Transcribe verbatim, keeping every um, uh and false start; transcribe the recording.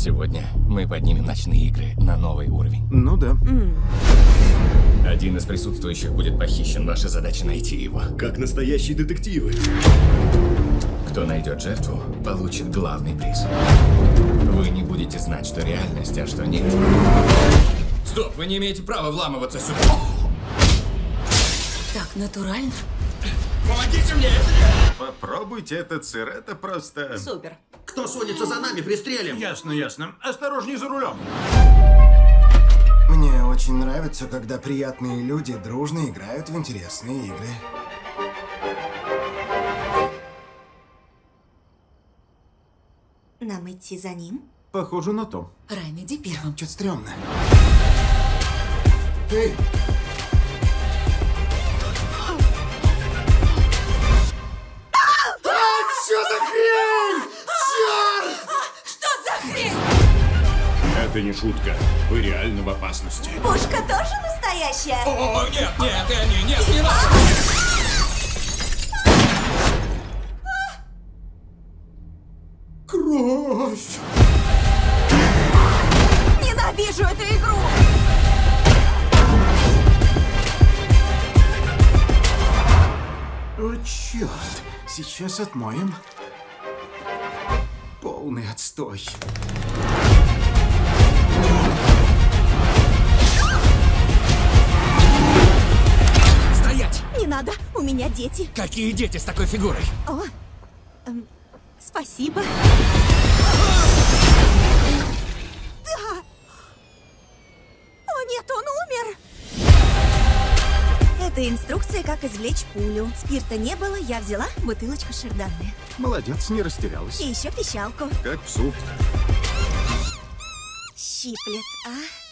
Сегодня мы поднимем ночные игры на новый уровень. Ну да. Один из присутствующих будет похищен. Ваша задача найти его. Как настоящие детективы. Кто найдет жертву, получит главный приз. Вы не будете знать, что реальность, а что нет. Стоп, вы не имеете права вламываться сюда. Так натурально. Помогите мне! Попробуйте этот сыр, это просто... Супер. Кто сунется за нами, пристрелим. Ясно, ясно. Осторожней за рулем. Мне очень нравится, когда приятные люди дружно играют в интересные игры. Нам идти за ним? Похоже на то. Райан, иди первым. Чё-то стрёмно. Эй! Что за хрень? Черт! Что за хрень? Это не шутка. Вы реально в опасности. Пушка тоже настоящая? О, нет, нет, Энни, нет, не надо! Кровь! Ненавижу эту игру! О, черт! Сейчас отмоем. Полный отстой. Стоять! Не надо, у меня дети. Какие дети с такой фигурой? О, эм, спасибо. Да! О нет, он умер! Это инструкция, как извлечь пулю. Спирта не было, я взяла бутылочку шардоне. Молодец, не растерялась. И еще пищалку. Как псу. Щиплет, а?